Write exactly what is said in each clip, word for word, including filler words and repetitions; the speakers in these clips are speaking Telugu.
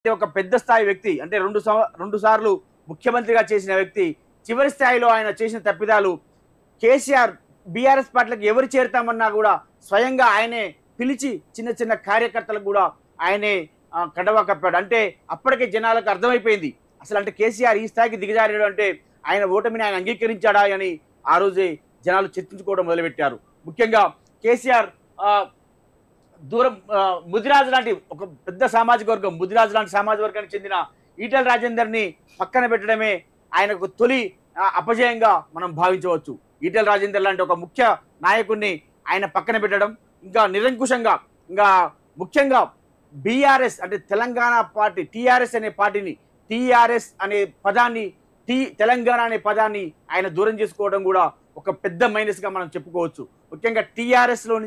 ఒక పెద్ద స్థాయి వ్యక్తి అంటే రెండు రెండు సార్లు ముఖ్యమంత్రిగా చేసిన వ్యక్తి చివరి స్థాయిలో ఆయన చేసిన తప్పిదాలు కేసీఆర్ బీఆర్ఎస్ పార్టీలకు ఎవరు చేరుతామన్నా కూడా స్వయంగా ఆయనే పిలిచి చిన్న చిన్న కార్యకర్తలకు కూడా ఆయనే కడవ కప్పాడు. అంటే అప్పటికే జనాలకు అర్థమైపోయింది అసలు అంటే కేసీఆర్ ఈ స్థాయికి దిగజారాడు అంటే ఆయన ఓటమిని ఆయన అంగీకరించాడా అని ఆ రోజే జనాలు చర్చించుకోవడం మొదలుపెట్టారు. ముఖ్యంగా కేసీఆర్ దూరం ముదిరాజు లాంటి ఒక పెద్ద సామాజిక వర్గం ముదిరాజు లాంటి సామాజిక వర్గానికి చెందిన ఈటెల రాజేందర్ని పక్కన పెట్టడమే ఆయనకు తొలి అపజయంగా మనం భావించవచ్చు. ఈటెల రాజేందర్ లాంటి ఒక ముఖ్య నాయకుడిని ఆయన పక్కన పెట్టడం ఇంకా నిరంకుశంగా ఇంకా ముఖ్యంగా బీఆర్ఎస్ అంటే తెలంగాణ పార్టీ టీఆర్ఎస్ అనే పార్టీని టీఆర్ఎస్ అనే పదాన్ని టీ తెలంగాణ అనే పదాన్ని ఆయన దూరం చేసుకోవడం కూడా ఒక పెద్ద మైనస్గా మనం చెప్పుకోవచ్చు. ముఖ్యంగా టీఆర్ఎస్లోని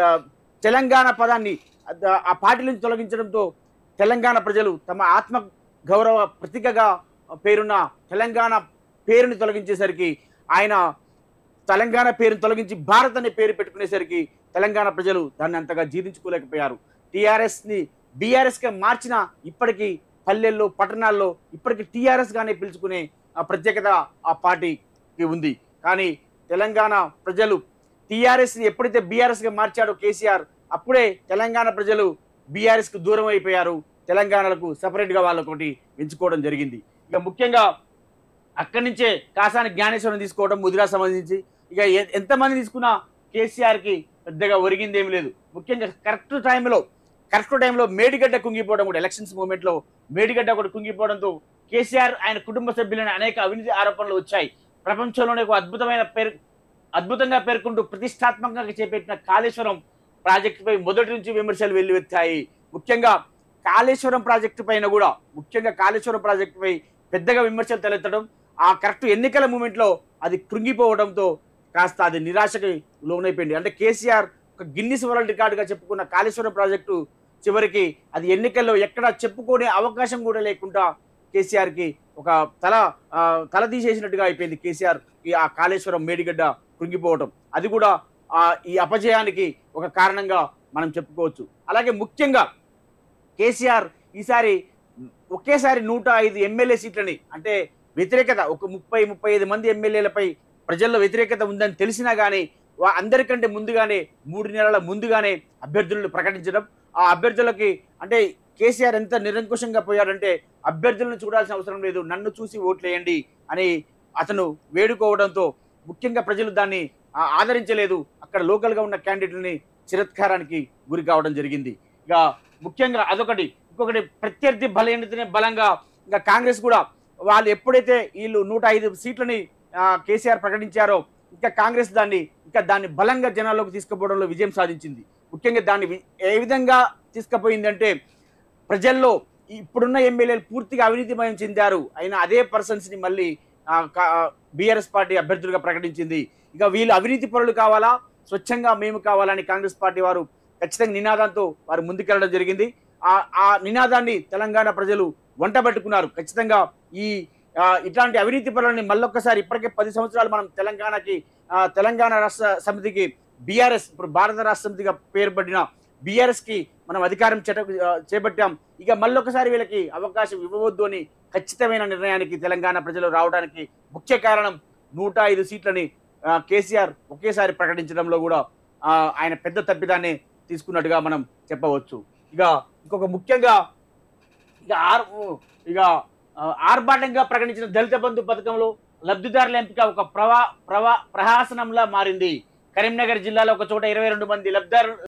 తెలంగాణ పదాన్ని ఆ పార్టీ నుంచి తొలగించడంతో తెలంగాణ ప్రజలు తమ ఆత్మ గౌరవ ప్రతీకగా పేరున్న తెలంగాణ పేరుని తొలగించేసరికి ఆయన తెలంగాణ పేరుని తొలగించి భారత్ అనే పేరు పెట్టుకునేసరికి తెలంగాణ ప్రజలు దాన్ని అంతగా జీర్ణించుకోలేకపోయారు. టీఆర్ఎస్ని బీఆర్ఎస్గా మార్చిన ఇప్పటికీ పల్లెల్లో పట్టణాల్లో ఇప్పటికీ టీఆర్ఎస్ గానే పిలుచుకునే ప్రత్యేకత ఆ పార్టీకి ఉంది. కానీ తెలంగాణ ప్రజలు టీఆర్ఎస్ని ఎప్పుడైతే బీఆర్ఎస్గా మార్చాడో కేసీఆర్ అప్పుడే తెలంగాణ ప్రజలు బీఆర్ఎస్కు దూరం అయిపోయారు. తెలంగాణలకు సపరేట్గా వాళ్ళకొకటి ఎంచుకోవడం జరిగింది. ఇక ముఖ్యంగా అక్కడి నుంచే కాసాని జ్ఞానేశ్వరం తీసుకోవడం ముదిరా సంబంధించి ఇక ఎంతమంది తీసుకున్నా కేసీఆర్కి పెద్దగా ఒరిగింది ఏమి లేదు. ముఖ్యంగా కరెక్ట్ టైంలో కరెక్ట్ టైంలో మేడిగడ్డ కుంగిపోవడం కూడా ఎలక్షన్స్ మూమెంట్లో మేడిగడ్డ ఒకటి కుంగిపోవడంతో కేసీఆర్ ఆయన కుటుంబ సభ్యులని అనేక అవినీతి ఆరోపణలు వచ్చాయి. ప్రపంచంలోనే ఒక అద్భుతమైన పేరు అద్భుతంగా పేర్కొంటూ ప్రతిష్టాత్మకంగా చేపట్టిన కాళేశ్వరం ప్రాజెక్టుపై మొదటి నుంచి విమర్శలు వెల్లువెత్తాయి. ముఖ్యంగా కాళేశ్వరం ప్రాజెక్టు పైన కూడా ముఖ్యంగా కాళేశ్వరం ప్రాజెక్టుపై పెద్దగా విమర్శలు తలెత్తడం ఆ కరెక్ట్ ఎన్నికల మూమెంట్లో అది కృంగిపోవడంతో కాస్త అది నిరాశకి లోనైపోయింది. అంటే కేసీఆర్ ఒక గిన్నిస్ వరల్డ్ రికార్డుగా చెప్పుకున్న కాళేశ్వరం ప్రాజెక్టు చివరికి అది ఎన్నికల్లో ఎక్కడా చెప్పుకునే అవకాశం కూడా లేకుండా కేసీఆర్కి ఒక తల తల తీసేసినట్టుగా అయిపోయింది. కేసీఆర్ ఆ కాళేశ్వరం మేడిగడ్డ కృంగిపోవడం అది కూడా ఈ అపజయానికి ఒక కారణంగా మనం చెప్పుకోవచ్చు. అలాగే ముఖ్యంగా కేసీఆర్ ఈసారి ఒకేసారి నూట ఐదు ఎమ్మెల్యే సీట్లని అంటే వ్యతిరేకత ఒక ముప్పై ముప్పై ఐదు మంది ఎమ్మెల్యేలపై ప్రజల్లో వ్యతిరేకత ఉందని తెలిసినా కానీ అందరికంటే ముందుగానే మూడు నెలల ముందుగానే అభ్యర్థులను ప్రకటించడం ఆ అభ్యర్థులకి అంటే కేసీఆర్ ఎంత నిరంకుశంగా పోయాడంటే అభ్యర్థులను చూడాల్సిన అవసరం లేదు నన్ను చూసి ఓట్లేయండి అని అతను వేడుకోవడంతో ముఖ్యంగా ప్రజలు దాన్ని ఆదరించలేదు. అక్కడ లోకల్గా ఉన్న క్యాండిడేట్లని చిరత్కారానికి గురి కావడం జరిగింది. ఇక ముఖ్యంగా అదొకటి. ఇంకొకటి ప్రత్యర్థి బలహీనతనే బలంగా ఇంకా కాంగ్రెస్ కూడా వాళ్ళు ఎప్పుడైతే వీళ్ళు నూట ఐదు సీట్లని కేసీఆర్ ప్రకటించారో ఇంకా కాంగ్రెస్ దాన్ని ఇంకా దాన్ని బలంగా జనాల్లోకి తీసుకుపోవడంలో విజయం సాధించింది. ముఖ్యంగా దాన్ని ఏ విధంగా తీసుకుపోయిందంటే ప్రజల్లో ఇప్పుడున్న ఎమ్మెల్యేలు పూర్తిగా అవినీతిమయం చెందారు అయినా అదే పర్సన్స్ని మళ్ళీ బీఆర్ఎస్ పార్టీ అభ్యర్థులుగా ప్రకటించింది. ఇక వీళ్ళు అవినీతి పరులు కావాలా స్వచ్ఛంగా మేము కావాలని కాంగ్రెస్ పార్టీ వారు ఖచ్చితంగా నినాదంతో వారు ముందుకెళ్ళడం జరిగింది. ఆ నినాదాన్ని తెలంగాణ ప్రజలు వంటబట్టుకున్నారు. ఖచ్చితంగా ఈ ఇట్లాంటి అవినీతి పరులని మళ్ళొక్కసారి ఇప్పటికే పది సంవత్సరాలు మనం తెలంగాణకి తెలంగాణ రాష్ట్ర సమితికి బీఆర్ఎస్ ఇప్పుడు భారత రాష్ట్ర సమితిగా పేరుపడిన బీఆర్ఎస్కి మనం అధికారం చేట చేపట్టాం. ఇక మళ్ళొకసారి వీళ్ళకి అవకాశం ఇవ్వవద్దు అని ఖచ్చితమైన నిర్ణయానికి తెలంగాణ ప్రజలు రావడానికి ముఖ్య కారణం నూట ఐదు సీట్లని కేసీఆర్ ఒకేసారి ప్రకటించడంలో కూడా ఆయన పెద్ద తప్పిదాన్ని తీసుకున్నట్టుగా మనం చెప్పవచ్చు. ఇక ఇంకొక ముఖ్యంగా ఇక ఆర్ ఇక ఆర్భాటంగా ప్రకటించిన దళిత బంధు పథకంలో లబ్ధిదారుల ఎంపిక ఒక ప్రవా ప్రవా ప్రహాసనంలా మారింది. కరీంనగర్ జిల్లాలో ఒక చోట ఇరవై రెండు మంది లబ్ధిదారులు